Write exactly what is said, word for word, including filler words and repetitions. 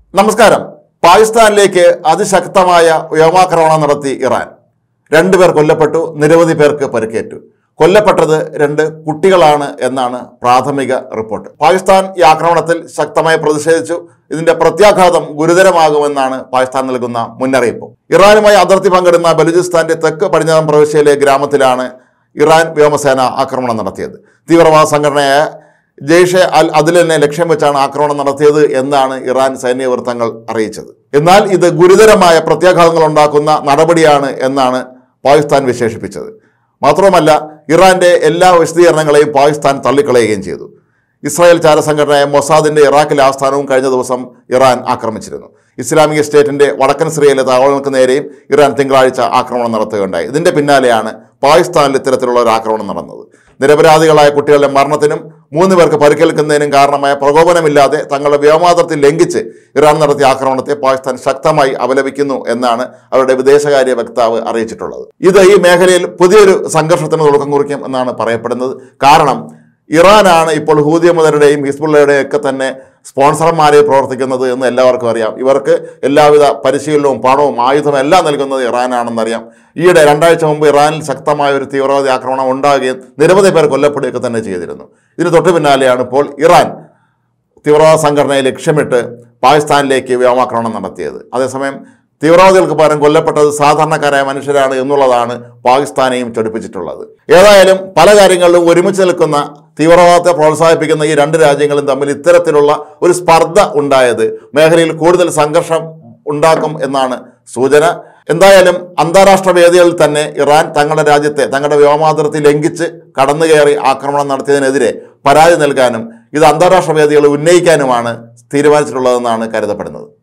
നമസ്കാരം. പാകിസ്ഥാനിലേക്ക് അതിശക്തമായ വ്യോമാക്രമണം നടത്തി ഇറാൻ. രണ്ടുപേർ കൊല്ലപ്പെട്ടു, നിരവധി പേർക്ക് പരിക്കേറ്റു. കൊല്ലപ്പെട്ടത് രണ്ട് കുട്ടികളാണ് എന്നാണ് പ്രാഥമിക റിപ്പോർട്ട്. പാകിസ്ഥാൻ ഈ ആക്രമണത്തിൽ ശക്തമായി പ്രതിഷേധിച്ചു. ഇതിന്റെ പ്രത്യാഘാതം ഗുരുതരമാകുമെന്നാണ് പാകിസ്ഥാൻ നൽകുന്ന മുന്നറിയിപ്പ്. ഇറാനുമായി അതിർത്തി പങ്കിടുന്ന ബലൂചിസ്ഥാന്റെ തെക്ക് പടിഞ്ഞാറൻ പ്രവിശ്യയിലെ ഗ്രാമത്തിലാണ് ഇറാൻ വ്യോമസേന ആക്രമണം നടത്തിയത്. തീവ്രവാദ സംഘടനയായ ജെയ്ഷെ അൽ അദ്ലിനെ ലക്ഷ്യം വെച്ചാണ് ആക്രമണം നടത്തിയത് എന്നാണ് ഇറാൻ സൈനിക വൃത്തങ്ങൾ അറിയിച്ചത്. എന്നാൽ ഇത് ഗുരുതരമായ പ്രത്യാഘാതങ്ങൾ ഉണ്ടാക്കുന്ന നടപടിയാണ് എന്നാണ് പാകിസ്ഥാൻ വിശേഷിപ്പിച്ചത്. മാത്രവുമല്ല, ഇറാന്റെ എല്ലാ വിശദീകരണങ്ങളെയും പാകിസ്ഥാൻ തള്ളിക്കളയുകയും ചെയ്തു. ഇസ്രായേൽ ചാരസംഘടനയായ മൊസാദിന്റെ ഇറാഖിലെ ആസ്ഥാനവും കഴിഞ്ഞ ദിവസം ഇറാൻ ആക്രമിച്ചിരുന്നു. ഇസ്ലാമിക സ്റ്റേറ്റിന്റെ വടക്കൻ സിറിയയിലെ താവളങ്ങൾക്ക് നേരെയും ഇറാൻ തിങ്കളാഴ്ച ആക്രമണം നടത്തുകയുണ്ടായി. ഇതിന്റെ പിന്നാലെയാണ് പാകിസ്ഥാനിൽ ഇത്തരത്തിലുള്ള ഒരു ആക്രമണം നടന്നത്. നിരപരാധികളായ കുട്ടികളുടെ മരണത്തിനും മൂന്ന് പേർക്ക് പരിക്കേൽക്കുന്നതിനും കാരണമായ പ്രകോപനമില്ലാതെ തങ്ങളുടെ വ്യോമാതിർത്തി ലംഘിച്ച് ഇറാൻ നടത്തിയ ആക്രമണത്തെ പാകിസ്ഥാൻ ശക്തമായി അപലപിക്കുന്നു എന്നാണ് അവരുടെ വിദേശകാര്യ വക്താവ് അറിയിച്ചിട്ടുള്ളത്. ഇത് ഈ മേഖലയിൽ പുതിയൊരു സംഘർഷത്തിന് തുടക്കം കുറിക്കും എന്നാണ് പറയപ്പെടുന്നത്. കാരണം ഇറാനാണ് ഇപ്പോൾ ഹൂതിയമുതരുടെയും ഹിസ്ബുള്ളയുടെയും ഒക്കെ തന്നെ സ്പോൺസർമാരെ പ്രവർത്തിക്കുന്നത് എന്ന് എല്ലാവർക്കും അറിയാം. ഇവർക്ക് എല്ലാവിധ പരിശീലനവും പണവും ആയുധവും എല്ലാം നൽകുന്നത് ഇറാനാണെന്നറിയാം. ഈയിടെ രണ്ടാഴ്ച മുമ്പ് ഇറാനിൽ ശക്തമായ ഒരു തീവ്രവാദി ആക്രമണം ഉണ്ടാകുകയും നിരവധി പേർ കൊല്ലപ്പെടുകയൊക്കെ തന്നെ ചെയ്തിരുന്നു. ഇതിന് തൊട്ടു പിന്നാലെയാണ് ഇപ്പോൾ ഇറാൻ തീവ്രവാദ സംഘടനയെ ലക്ഷ്യമിട്ട് പാകിസ്ഥാനിലേക്ക് വ്യോമാക്രമണം നടത്തിയത്. അതേസമയം തീവ്രവാദികൾക്ക് പകരം കൊല്ലപ്പെട്ടത് സാധാരണക്കാരായ മനുഷ്യരാണ് എന്നുള്ളതാണ് പാകിസ്ഥാനെയും ചൊടിപ്പിച്ചിട്ടുള്ളത്. ഏതായാലും പല കാര്യങ്ങളിലും ഒരുമിച്ച് നിൽക്കുന്ന തീവ്രവാദത്തെ പ്രോത്സാഹിപ്പിക്കുന്ന ഈ രണ്ട് രാജ്യങ്ങളും തമ്മിൽ ഇത്തരത്തിലുള്ള ഒരു സ്പർദ്ധ ഉണ്ടായത് മേഖലയിൽ കൂടുതൽ സംഘർഷം ഉണ്ടാക്കും എന്നാണ് സൂചന. എന്തായാലും അന്താരാഷ്ട്ര വേദികളിൽ തന്നെ ഇറാൻ തങ്ങളുടെ രാജ്യത്തെ തങ്ങളുടെ വ്യോമാതിർത്തി ലംഘിച്ച് കടന്നു കയറി ആക്രമണം നടത്തിയതിനെതിരെ പരാതി നൽകാനും ഇത് അന്താരാഷ്ട്ര വേദികൾ ഉന്നയിക്കാനുമാണ് തീരുമാനിച്ചിട്ടുള്ളതെന്നാണ് കരുതപ്പെടുന്നത്.